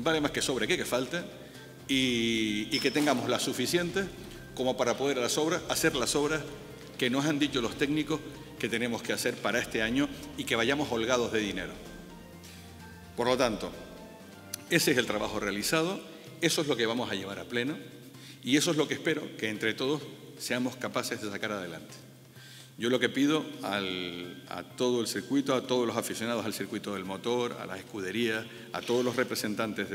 vale más que sobre que falte, y que tengamos las suficientes como para poder hacer las obras que nos han dicho los técnicos que tenemos que hacer para este año y que vayamos holgados de dinero. Por lo tanto, ese es el trabajo realizado, eso es lo que vamos a llevar a pleno y eso es lo que espero que entre todos seamos capaces de sacar adelante. Yo lo que pido a todo el circuito, a todos los aficionados al circuito del motor, a las escuderías, a todos los representantes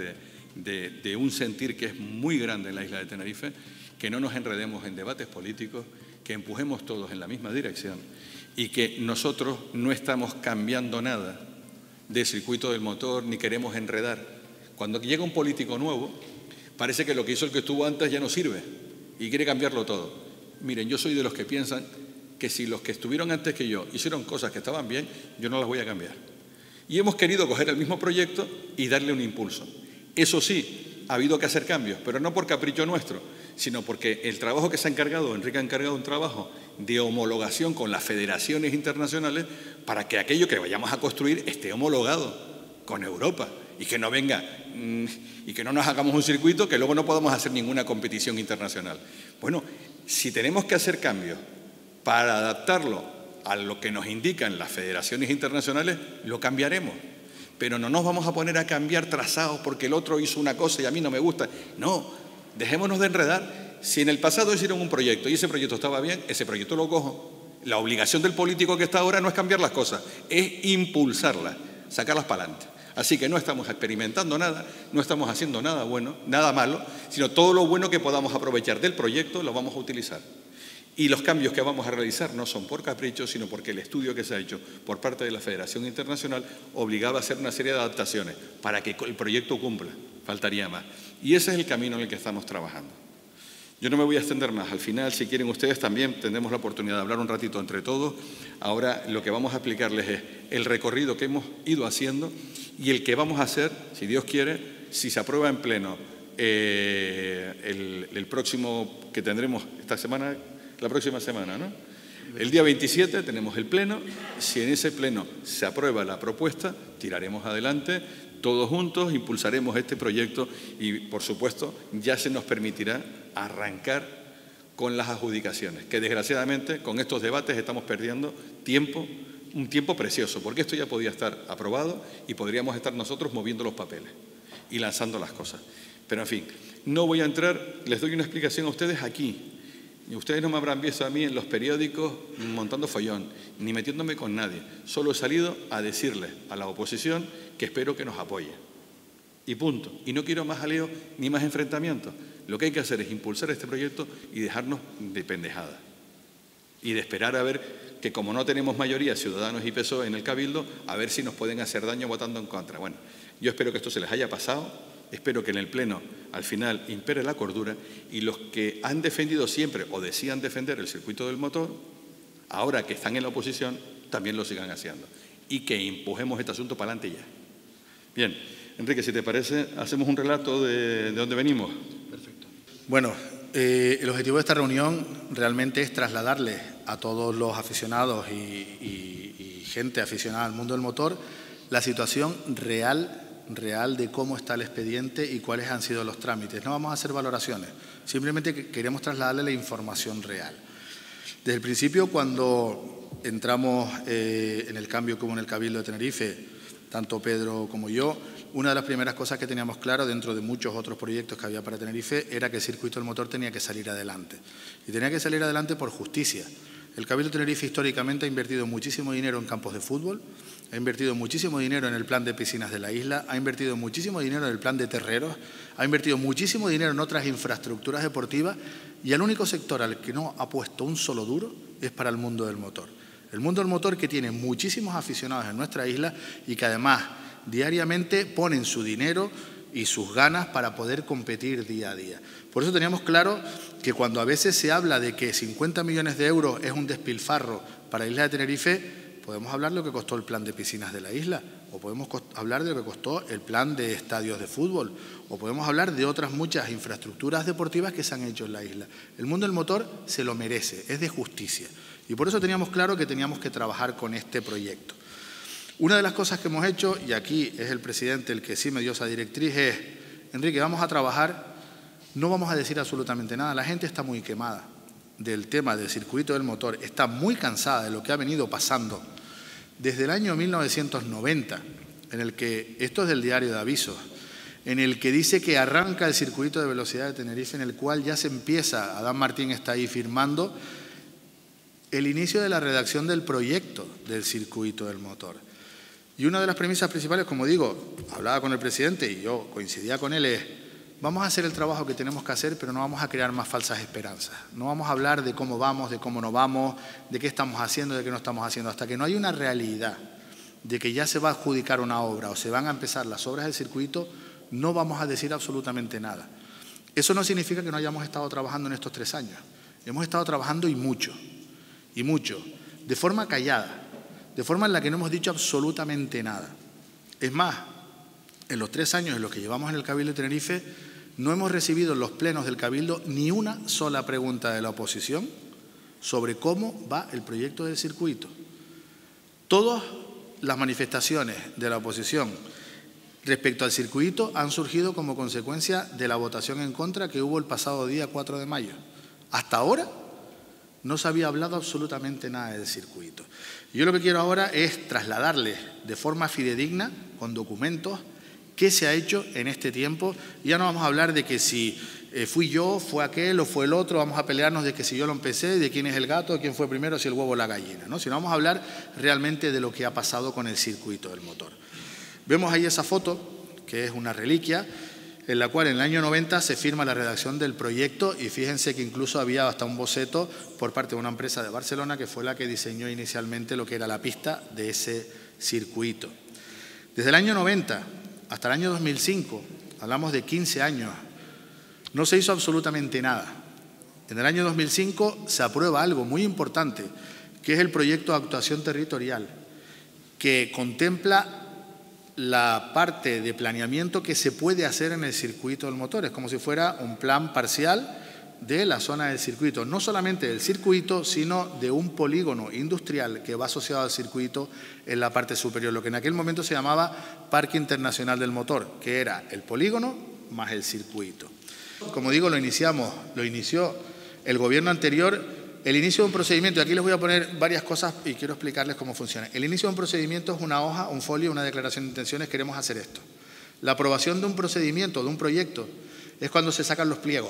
de un sentir que es muy grande en la isla de Tenerife, que no nos enredemos en debates políticos, que empujemos todos en la misma dirección y que nosotros no estamos cambiando nada del circuito del motor ni queremos enredar. Cuando llega un político nuevo, parece que lo que hizo el que estuvo antes ya no sirve y quiere cambiarlo todo. Miren, yo soy de los que piensan que si los que estuvieron antes que yo hicieron cosas que estaban bien, yo no las voy a cambiar. Y hemos querido coger el mismo proyecto y darle un impulso. Eso sí, ha habido que hacer cambios, pero no por capricho nuestro, sino porque el trabajo que se ha encargado, Enrique ha encargado un trabajo de homologación con las federaciones internacionales para que aquello que vayamos a construir esté homologado con Europa y que no venga y que no nos hagamos un circuito que luego no podamos hacer ninguna competición internacional. Bueno, si tenemos que hacer cambios para adaptarlo a lo que nos indican las federaciones internacionales, lo cambiaremos. Pero no nos vamos a poner a cambiar trazados porque el otro hizo una cosa y a mí no me gusta. No, dejémonos de enredar. Si en el pasado hicieron un proyecto y ese proyecto estaba bien, ese proyecto lo cojo. La obligación del político que está ahora no es cambiar las cosas, es impulsarlas, sacarlas para adelante. Así que no estamos experimentando nada, no estamos haciendo nada bueno, nada malo, sino todo lo bueno que podamos aprovechar del proyecto lo vamos a utilizar. Y los cambios que vamos a realizar no son por capricho, sino porque el estudio que se ha hecho por parte de la Federación Internacional obligaba a hacer una serie de adaptaciones para que el proyecto cumpla, faltaría más. Y ese es el camino en el que estamos trabajando. Yo no me voy a extender más. Al final, si quieren ustedes, también tendremos la oportunidad de hablar un ratito entre todos. Ahora lo que vamos a explicarles es el recorrido que hemos ido haciendo y el que vamos a hacer, si Dios quiere, si se aprueba en pleno el próximo que tendremos esta semana, la próxima semana, ¿no? El día 27 tenemos el pleno. Si en ese pleno se aprueba la propuesta, tiraremos adelante todos juntos, impulsaremos este proyecto y, por supuesto, ya se nos permitirá arrancar con las adjudicaciones, que desgraciadamente con estos debates estamos perdiendo tiempo, un tiempo precioso, porque esto ya podía estar aprobado y podríamos estar nosotros moviendo los papeles y lanzando las cosas. Pero, en fin, no voy a entrar, les doy una explicación a ustedes aquí. Y ustedes no me habrán visto a mí en los periódicos montando follón, ni metiéndome con nadie. Solo he salido a decirles a la oposición que espero que nos apoye. Y punto. Y no quiero más jaleo ni más enfrentamientos. Lo que hay que hacer es impulsar este proyecto y dejarnos de pendejadas. Y de esperar a ver que, como no tenemos mayoría, Ciudadanos y PSOE en el Cabildo, a ver si nos pueden hacer daño votando en contra. Bueno, yo espero que esto se les haya pasado. Espero que en el Pleno, al final, impere la cordura y los que han defendido siempre o decían defender el circuito del motor, ahora que están en la oposición, también lo sigan haciendo. Y que empujemos este asunto para adelante ya. Bien, Enrique, si te parece, hacemos un relato de dónde venimos. Perfecto. Bueno, el objetivo de esta reunión realmente es trasladarle a todos los aficionados y gente aficionada al mundo del motor la situación real de cómo está el expediente y cuáles han sido los trámites. No vamos a hacer valoraciones, simplemente queremos trasladarle la información real. Desde el principio, cuando entramos en el cambio como en el Cabildo de Tenerife, tanto Pedro como yo, una de las primeras cosas que teníamos claro dentro de muchos otros proyectos que había para Tenerife era que el circuito del motor tenía que salir adelante. Y tenía que salir adelante por justicia. El Cabildo de Tenerife históricamente ha invertido muchísimo dinero en campos de fútbol, ha invertido muchísimo dinero en el plan de piscinas de la isla, ha invertido muchísimo dinero en el plan de terreros, ha invertido muchísimo dinero en otras infraestructuras deportivas y el único sector al que no ha puesto un solo duro es para el mundo del motor. El mundo del motor, que tiene muchísimos aficionados en nuestra isla y que además diariamente ponen su dinero y sus ganas para poder competir día a día. Por eso teníamos claro que cuando a veces se habla de que 50 millones de euros es un despilfarro para la isla de Tenerife, podemos hablar de lo que costó el plan de piscinas de la isla, o podemos hablar de lo que costó el plan de estadios de fútbol, o podemos hablar de otras muchas infraestructuras deportivas que se han hecho en la isla. El mundo del motor se lo merece, es de justicia. Y por eso teníamos claro que teníamos que trabajar con este proyecto. Una de las cosas que hemos hecho, y aquí es el presidente el que sí me dio esa directriz, es Enrique, vamos a trabajar, no vamos a decir absolutamente nada, la gente está muy quemada del tema del circuito del motor, está muy cansada de lo que ha venido pasando desde el año 1990, en el que, esto es del diario de avisos, en el que dice que arranca el circuito de velocidad de Tenerife, en el cual ya se empieza, Adán Martín está ahí firmando, el inicio de la redacción del proyecto del circuito del motor. Y una de las premisas principales, como digo, hablaba con el presidente y yo coincidía con él, es: vamos a hacer el trabajo que tenemos que hacer, pero no vamos a crear más falsas esperanzas. No vamos a hablar de cómo vamos, de cómo no vamos, de qué estamos haciendo, de qué no estamos haciendo. Hasta que no hay una realidad de que ya se va a adjudicar una obra o se van a empezar las obras del circuito, no vamos a decir absolutamente nada. Eso no significa que no hayamos estado trabajando en estos 3 años. Hemos estado trabajando y mucho, de forma callada, de forma en la que no hemos dicho absolutamente nada. Es más, en los 3 años en los que llevamos en el Cabildo de Tenerife, no hemos recibido en los plenos del Cabildo ni una sola pregunta de la oposición sobre cómo va el proyecto del circuito. Todas las manifestaciones de la oposición respecto al circuito han surgido como consecuencia de la votación en contra que hubo el pasado día 4 de mayo. Hasta ahora no se había hablado absolutamente nada del circuito. Yo lo que quiero ahora es trasladarles de forma fidedigna, con documentos, qué se ha hecho en este tiempo. Ya no vamos a hablar de que si fui yo, fue aquel o fue el otro, vamos a pelearnos de que si yo lo empecé, de quién es el gato, de quién fue primero, si el huevo o la gallina, ¿no? Sino vamos a hablar realmente de lo que ha pasado con el circuito del motor. Vemos ahí esa foto, que es una reliquia, en la cual en el año 90 se firma la redacción del proyecto y fíjense que incluso había hasta un boceto por parte de una empresa de Barcelona que fue la que diseñó inicialmente lo que era la pista de ese circuito. Desde el año 90 hasta el año 2005, hablamos de 15 años, no se hizo absolutamente nada. En el año 2005 se aprueba algo muy importante, que es el proyecto de actuación territorial, que contempla la parte de planeamiento que se puede hacer en el circuito del motor. Es como si fuera un plan parcial de la zona del circuito, no solamente del circuito, sino de un polígono industrial que va asociado al circuito en la parte superior, lo que en aquel momento se llamaba Parque Internacional del Motor, que era el polígono más el circuito. Como digo, lo inició el gobierno anterior. El inicio de un procedimiento, aquí les voy a poner varias cosas y quiero explicarles cómo funciona. El inicio de un procedimiento es una hoja, un folio, una declaración de intenciones, queremos hacer esto. La aprobación de un procedimiento, de un proyecto, es cuando se sacan los pliegos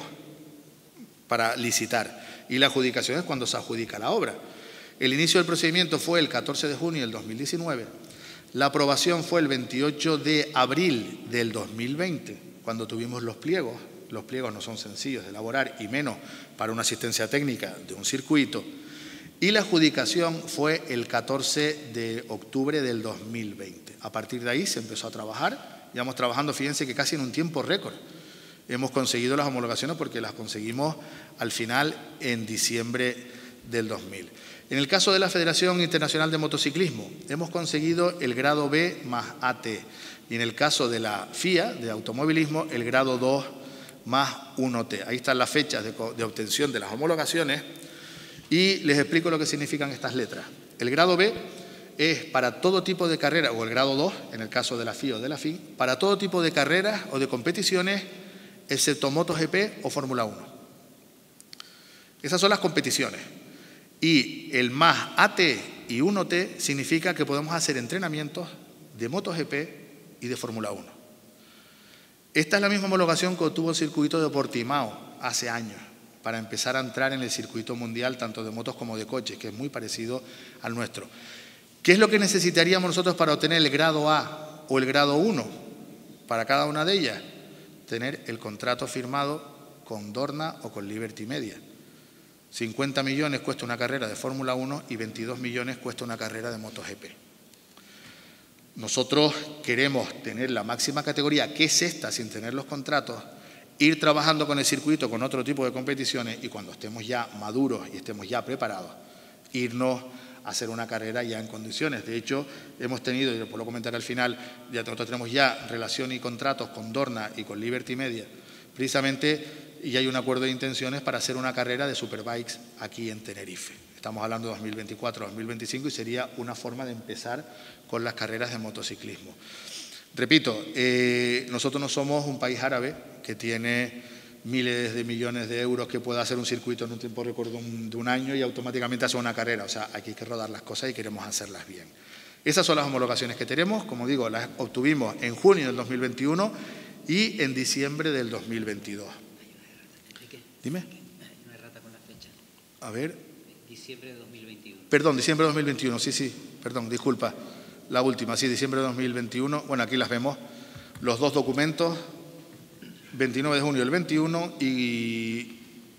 para licitar y la adjudicación es cuando se adjudica la obra. El inicio del procedimiento fue el 14 de junio del 2019, la aprobación fue el 28 de abril del 2020, cuando tuvimos los pliegos. Los pliegos no son sencillos de elaborar y menos para una asistencia técnica de un circuito. Y la adjudicación fue el 14 de octubre del 2020. A partir de ahí se empezó a trabajar. Llevamos trabajando, fíjense que casi en un tiempo récord. Hemos conseguido las homologaciones porque las conseguimos al final en diciembre del 2000. En el caso de la Federación Internacional de Motociclismo, hemos conseguido el grado B más AT. Y en el caso de la FIA, de automovilismo, el grado 2 más 1T. Ahí están las fechas de obtención de las homologaciones y les explico lo que significan estas letras. El grado B es para todo tipo de carreras, o el grado 2, en el caso de la FIA o de la FIN, para todo tipo de carreras o de competiciones, excepto MotoGP o Fórmula 1. Esas son las competiciones. Y el más AT y 1T significa que podemos hacer entrenamientos de MotoGP y de Fórmula 1. Esta es la misma homologación que obtuvo el circuito de Portimao hace años para empezar a entrar en el circuito mundial tanto de motos como de coches, que es muy parecido al nuestro. ¿Qué es lo que necesitaríamos nosotros para obtener el grado A o el grado 1 para cada una de ellas? Tener el contrato firmado con Dorna o con Liberty Media. 50 millones cuesta una carrera de Fórmula 1 y 22 millones cuesta una carrera de MotoGP. Nosotros queremos tener la máxima categoría, que es esta, sin tener los contratos, ir trabajando con el circuito, con otro tipo de competiciones y cuando estemos ya maduros y estemos ya preparados, irnos a hacer una carrera ya en condiciones. De hecho, hemos tenido, y lo puedo comentar al final, ya nosotros tenemos ya relación y contratos con Dorna y con Liberty Media, precisamente, y hay un acuerdo de intenciones para hacer una carrera de superbikes aquí en Tenerife. Estamos hablando de 2024, 2025 y sería una forma de empezar con las carreras de motociclismo. Repito, nosotros no somos un país árabe que tiene miles de millones de euros que pueda hacer un circuito en un tiempo récord de un año y automáticamente hacer una carrera. O sea, aquí hay que rodar las cosas y queremos hacerlas bien. Esas son las homologaciones que tenemos. Como digo, las obtuvimos en junio del 2021 y en diciembre del 2022. Dime. No hay rata con la fecha. A ver. Diciembre de 2021. Perdón, diciembre de 2021. Sí, perdón, disculpa. La última, sí, diciembre de 2021. Bueno, aquí las vemos. Los dos documentos. 29 de junio del 21 y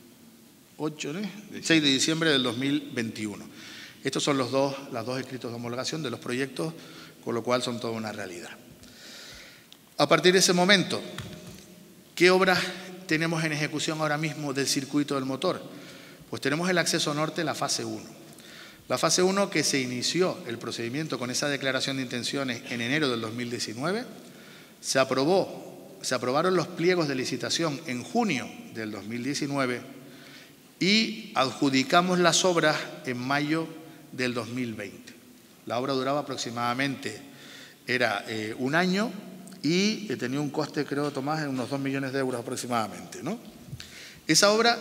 6 de diciembre del 2021. Estos son los dos escritos de homologación de los proyectos, con lo cual son toda una realidad. A partir de ese momento, ¿qué obras tenemos en ejecución ahora mismo del circuito del motor? Pues tenemos el acceso norte, la fase 1. La fase 1 que se inició el procedimiento con esa declaración de intenciones en enero del 2019, se aprobaron los pliegos de licitación en junio del 2019 y adjudicamos las obras en mayo del 2020. La obra duraba aproximadamente, era un año y tenía un coste, creo, Tomás, de unos 2 millones de euros aproximadamente, ¿no? Esa obra,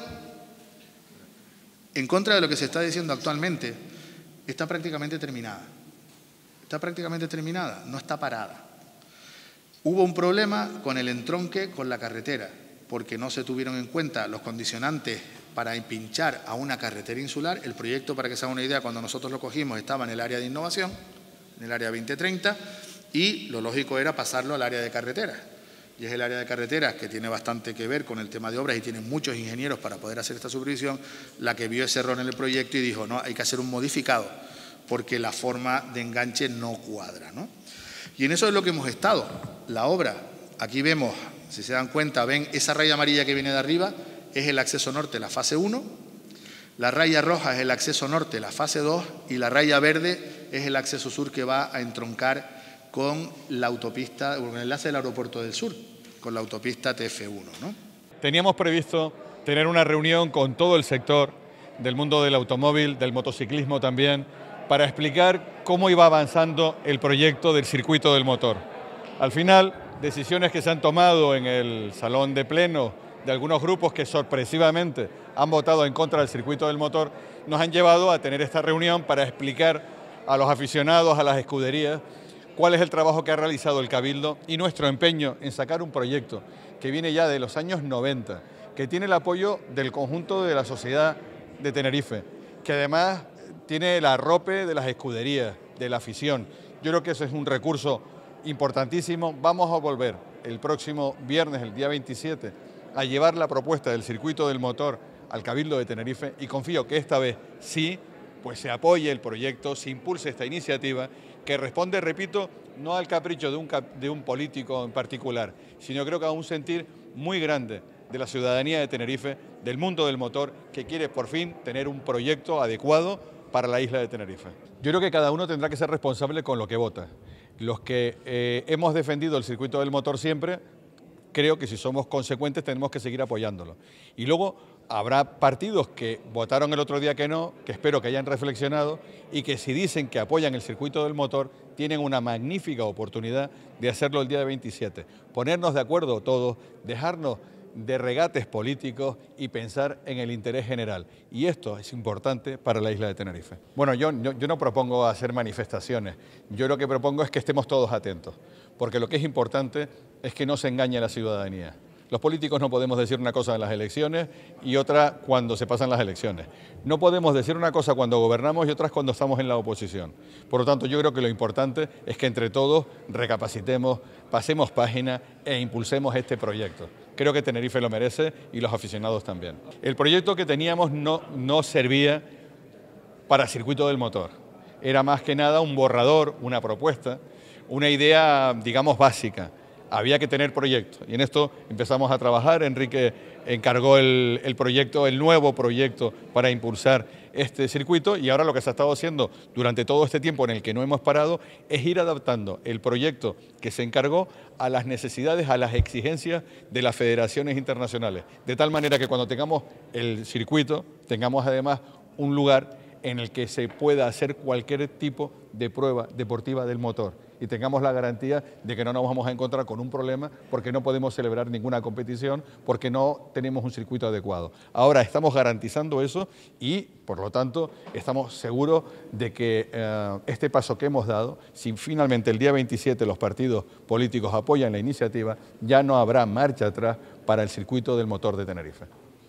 en contra de lo que se está diciendo actualmente, está prácticamente terminada. Está prácticamente terminada, no está parada. Hubo un problema con el entronque con la carretera, porque no se tuvieron en cuenta los condicionantes para pinchar a una carretera insular. El proyecto, para que se haga una idea, cuando nosotros lo cogimos estaba en el área de innovación, en el área 2030, y lo lógico era pasarlo al área de carreteras. Y es el área de carreteras que tiene bastante que ver con el tema de obras y tiene muchos ingenieros para poder hacer esta supervisión, la que vio ese error en el proyecto y dijo, no, hay que hacer un modificado, porque la forma de enganche no cuadra, ¿no? Y en eso es lo que hemos estado. La obra, aquí vemos, si se dan cuenta, ven esa raya amarilla que viene de arriba, es el acceso norte, la fase 1, la raya roja es el acceso norte, la fase 2, y la raya verde es el acceso sur que va a entroncar con la autopista, con el enlace del aeropuerto del sur, con la autopista TF1, ¿no? Teníamos previsto tener una reunión con todo el sector del mundo del automóvil, del motociclismo también, para explicar cómo iba avanzando el proyecto del circuito del motor. Al final, decisiones que se han tomado en el salón de pleno de algunos grupos que sorpresivamente han votado en contra del circuito del motor, nos han llevado a tener esta reunión para explicar a los aficionados, a las escuderías, cuál es el trabajo que ha realizado el Cabildo y nuestro empeño en sacar un proyecto que viene ya de los años 90, que tiene el apoyo del conjunto de la sociedad de Tenerife, que además tiene el arrope de las escuderías, de la afición. Yo creo que eso es un recurso importantísimo. Vamos a volver el próximo viernes, el día 27, a llevar la propuesta del circuito del motor al Cabildo de Tenerife y confío que esta vez sí, pues se apoye el proyecto, se impulse esta iniciativa que responde, repito, no al capricho de un político en particular, sino creo que a un sentir muy grande de la ciudadanía de Tenerife, del mundo del motor, que quiere por fin tener un proyecto adecuado para la isla de Tenerife. Yo creo que cada uno tendrá que ser responsable con lo que vota. Los que hemos defendido el circuito del motor siempre, creo que si somos consecuentes tenemos que seguir apoyándolo. Y luego habrá partidos que votaron el otro día que no, que espero que hayan reflexionado y que si dicen que apoyan el circuito del motor, tienen una magnífica oportunidad de hacerlo el día 27. Ponernos de acuerdo todos, dejarnos de regates políticos y pensar en el interés general. Y esto es importante para la isla de Tenerife. Bueno, yo no propongo hacer manifestaciones. Yo lo que propongo es que estemos todos atentos, porque lo que es importante es que no se engañe a la ciudadanía. Los políticos no podemos decir una cosa en las elecciones y otra cuando se pasan las elecciones. No podemos decir una cosa cuando gobernamos y otras cuando estamos en la oposición. Por lo tanto, yo creo que lo importante es que entre todos recapacitemos, pasemos página e impulsemos este proyecto. Creo que Tenerife lo merece y los aficionados también. El proyecto que teníamos no servía para circuito del motor. Era más que nada un borrador, una propuesta, una idea, digamos, básica. Había que tener proyecto y en esto empezamos a trabajar. Enrique encargó el proyecto, el nuevo proyecto para impulsar este circuito y ahora lo que se ha estado haciendo durante todo este tiempo en el que no hemos parado es ir adaptando el proyecto que se encargó a las necesidades, a las exigencias de las federaciones internacionales, de tal manera que cuando tengamos el circuito tengamos además un lugar en el que se pueda hacer cualquier tipo de prueba deportiva del motor. y tengamos la garantía de que no nos vamos a encontrar con un problema porque no podemos celebrar ninguna competición, porque no tenemos un circuito adecuado. Ahora estamos garantizando eso y, por lo tanto, estamos seguros de que este paso que hemos dado, si finalmente el día 27 los partidos políticos apoyan la iniciativa, ya no habrá marcha atrás para el circuito del motor de Tenerife.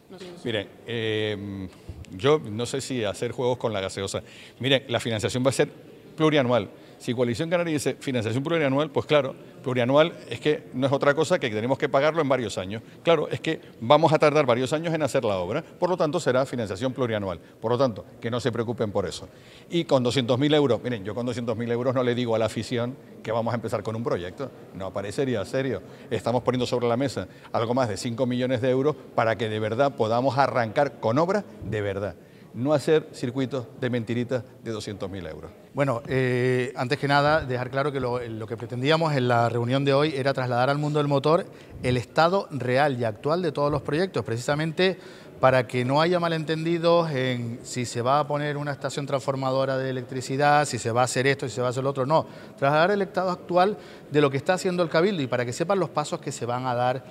Miren, yo no sé si hacer juegos con la gaseosa. Miren, la financiación va a ser plurianual. Si Coalición Canaria dice financiación plurianual, pues claro, plurianual es que no es otra cosa que tenemos que pagarlo en varios años. Claro, es que vamos a tardar varios años en hacer la obra, por lo tanto será financiación plurianual. Por lo tanto, que no se preocupen por eso. Y con 200.000 euros, miren, yo con 200.000 euros no le digo a la afición que vamos a empezar con un proyecto. No parecería serio. Estamos poniendo sobre la mesa algo más de 5 millones de euros para que de verdad podamos arrancar con obras de verdad. No hacer circuitos de mentiritas de 200.000 euros. Bueno, antes que nada, dejar claro que lo que pretendíamos en la reunión de hoy era trasladar al mundo del motor el estado real y actual de todos los proyectos, precisamente para que no haya malentendidos en si se va a poner una estación transformadora de electricidad, si se va a hacer esto, si se va a hacer lo otro. No, trasladar el estado actual de lo que está haciendo el Cabildo y para que sepan los pasos que se van a dar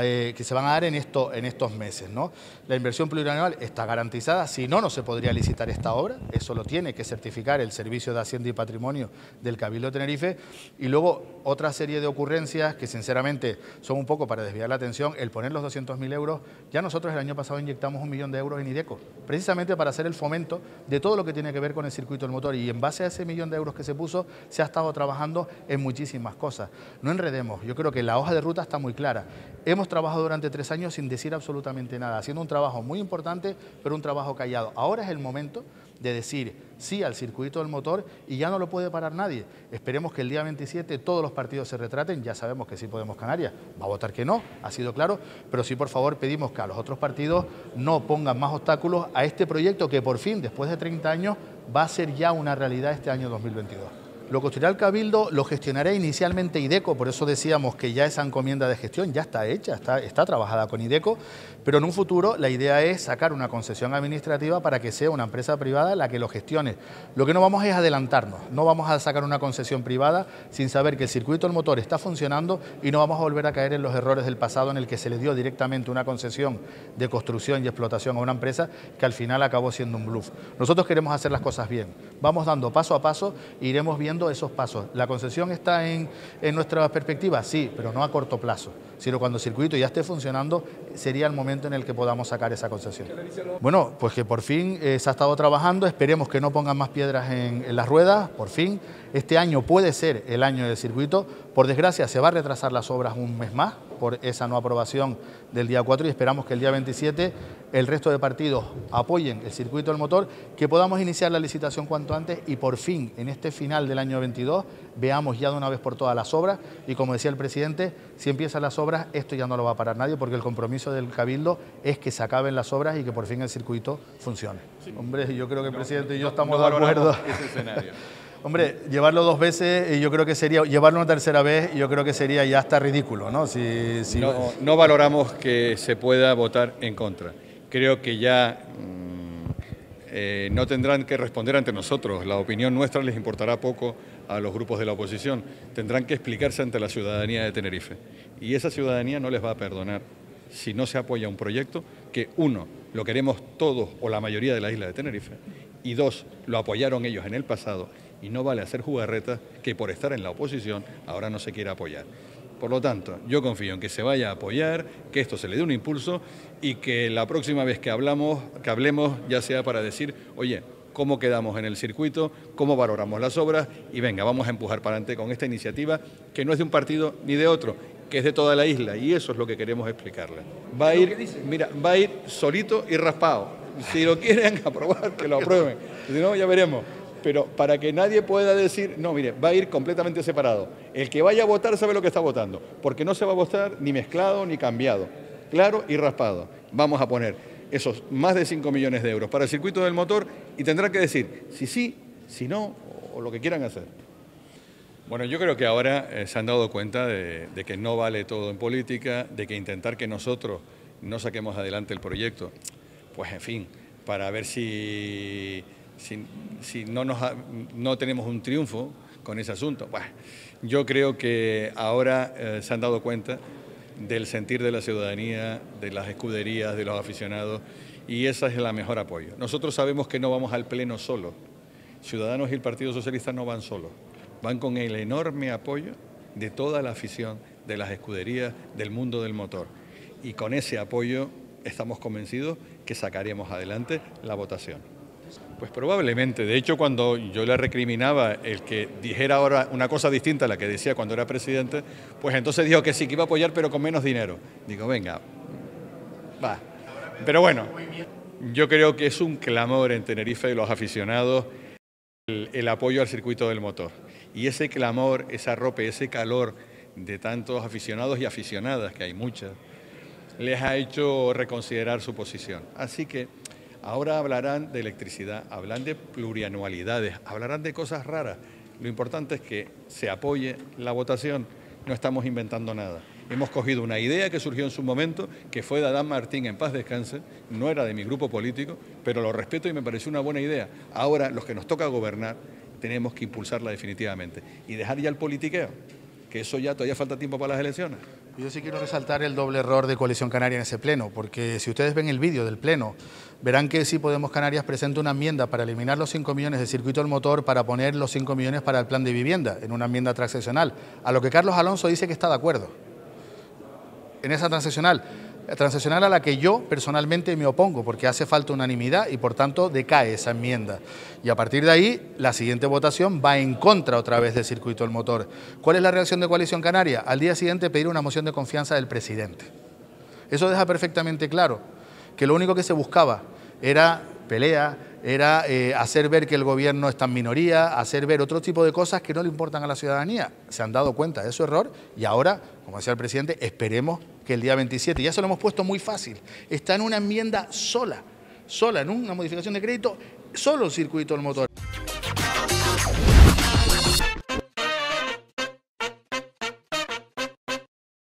en estos meses, ¿no? La inversión plurianual está garantizada, si no, no se podría licitar esta obra, eso lo tiene que certificar el Servicio de Hacienda y Patrimonio del Cabildo de Tenerife, y luego otra serie de ocurrencias que sinceramente son un poco para desviar la atención, el poner los 200.000 euros, ya nosotros el año pasado inyectamos 1 millón de euros en IDECO, precisamente para hacer el fomento de todo lo que tiene que ver con el circuito del motor, y en base a ese 1 millón de euros que se puso, se ha estado trabajando en muchísimas cosas. No enredemos, yo creo que la hoja de ruta está muy clara. Hemos trabajado durante 3 años sin decir absolutamente nada, haciendo un trabajo muy importante, pero un trabajo callado. Ahora es el momento de decir sí al circuito del motor y ya no lo puede parar nadie. Esperemos que el día 27 todos los partidos se retraten, ya sabemos que sí Podemos Canarias va a votar que no, ha sido claro, pero sí por favor pedimos que a los otros partidos no pongan más obstáculos a este proyecto que por fin, después de 30 años, va a ser ya una realidad este año 2022. Lo construirá el Cabildo, lo gestionará inicialmente IDECO, por eso decíamos que ya esa encomienda de gestión ya está hecha, está trabajada con IDECO, pero en un futuro la idea es sacar una concesión administrativa para que sea una empresa privada la que lo gestione. Lo que no vamos es adelantarnos, no vamos a sacar una concesión privada sin saber que el circuito del motor está funcionando y no vamos a volver a caer en los errores del pasado en el que se le dio directamente una concesión de construcción y explotación a una empresa que al final acabó siendo un bluff. Nosotros queremos hacer las cosas bien, vamos dando paso a paso e iremos viendo esos pasos. ¿La concesión está en nuestra perspectiva? Sí, pero no a corto plazo, sino cuando el circuito ya esté funcionando sería el momento en el que podamos sacar esa concesión. Bueno, pues que por fin se ha estado trabajando, esperemos que no pongan más piedras en las ruedas, por fin. Este año puede ser el año del circuito, por desgracia se va a retrasar las obras un mes más por esa no aprobación del día 4 y esperamos que el día 27 el resto de partidos apoyen el circuito del motor, que podamos iniciar la licitación cuanto antes y por fin en este final del año 22 veamos ya de una vez por todas las obras y como decía el presidente, si empiezan las obras esto ya no lo va a parar nadie porque el compromiso del Cabildo es que se acaben las obras y que por fin el circuito funcione. Sí. Hombre, yo creo que el presidente y yo estamos de acuerdo. Ese escenario. Hombre, llevarlo 2 veces, yo creo que sería, llevarlo una tercera vez, yo creo que sería ya hasta ridículo, ¿no? No valoramos que se pueda votar en contra. Creo que ya no tendrán que responder ante nosotros. La opinión nuestra les importará poco a los grupos de la oposición. Tendrán que explicarse ante la ciudadanía de Tenerife. Y esa ciudadanía no les va a perdonar si no se apoya un proyecto que, 1, lo queremos todos o la mayoría de la isla de Tenerife, y 2, lo apoyaron ellos en el pasado, y no vale hacer jugarretas que por estar en la oposición ahora no se quiera apoyar. Por lo tanto, yo confío en que se vaya a apoyar, que esto se le dé un impulso y que la próxima vez que hablemos ya sea para decir, oye, cómo quedamos en el circuito, cómo valoramos las obras y venga, vamos a empujar para adelante con esta iniciativa que no es de un partido ni de otro, que es de toda la isla y eso es lo que queremos explicarle. Va a ir solito y raspado. Si lo quieren aprobar, que lo aprueben. Si no, ya veremos. Pero para que nadie pueda decir, no, mire, va a ir completamente separado. El que vaya a votar sabe lo que está votando, porque no se va a votar ni mezclado ni cambiado, claro y raspado. Vamos a poner esos más de 5 millones de euros para el circuito del motor y tendrán que decir si sí, si no, o lo que quieran hacer. Bueno, yo creo que ahora se han dado cuenta de que no vale todo en política, de que intentar que nosotros no saquemos adelante el proyecto, pues en fin, para ver si no tenemos un triunfo con ese asunto. Bueno, Yo creo que ahora se han dado cuenta del sentir de la ciudadanía, de las escuderías, de los aficionados, y ese es el mejor apoyo. Nosotros sabemos que no vamos al Pleno solo. Ciudadanos y el Partido Socialista no van solos, van con el enorme apoyo de toda la afición, de las escuderías, del mundo del motor. Y con ese apoyo estamos convencidos que sacaremos adelante la votación. Pues probablemente, de hecho, cuando yo le recriminaba el que dijera ahora una cosa distinta a la que decía cuando era presidente, pues entonces dijo que sí, que iba a apoyar, pero con menos dinero. Digo, venga, va. Pero bueno, yo creo que es un clamor en Tenerife de los aficionados el apoyo al circuito del motor. Y ese clamor, ese arrope, ese calor de tantos aficionados y aficionadas, que hay muchas, les ha hecho reconsiderar su posición. Así que ahora hablarán de electricidad, hablarán de plurianualidades, hablarán de cosas raras. Lo importante es que se apoye la votación, no estamos inventando nada. Hemos cogido una idea que surgió en su momento, que fue de Adán Martín, en paz descanse, no era de mi grupo político, pero lo respeto y me pareció una buena idea. Ahora, los que nos toca gobernar, tenemos que impulsarla definitivamente y dejar ya el politiqueo, que eso ya todavía falta tiempo para las elecciones. Yo sí quiero resaltar el doble error de Coalición Canaria en ese pleno, porque si ustedes ven el vídeo del pleno, verán que sí Podemos Canarias presenta una enmienda para eliminar los 5 millones del circuito del motor para poner los 5 millones para el plan de vivienda, en una enmienda transaccional, a lo que Carlos Alonso dice que está de acuerdo. En esa transaccional a la que yo personalmente me opongo, porque hace falta unanimidad y por tanto decae esa enmienda. Y a partir de ahí, la siguiente votación va en contra otra vez del circuito del motor. ¿Cuál es la reacción de Coalición Canaria? Al día siguiente pedir una moción de confianza del presidente. Eso deja perfectamente claro que lo único que se buscaba era pelea, era hacer ver que el gobierno está en minoría, hacer ver otro tipo de cosas que no le importan a la ciudadanía. Se han dado cuenta de su error y ahora, como decía el presidente, esperemos que el día 27, ya se lo hemos puesto muy fácil, está en una enmienda sola, en una modificación de crédito, solo el circuito del motor.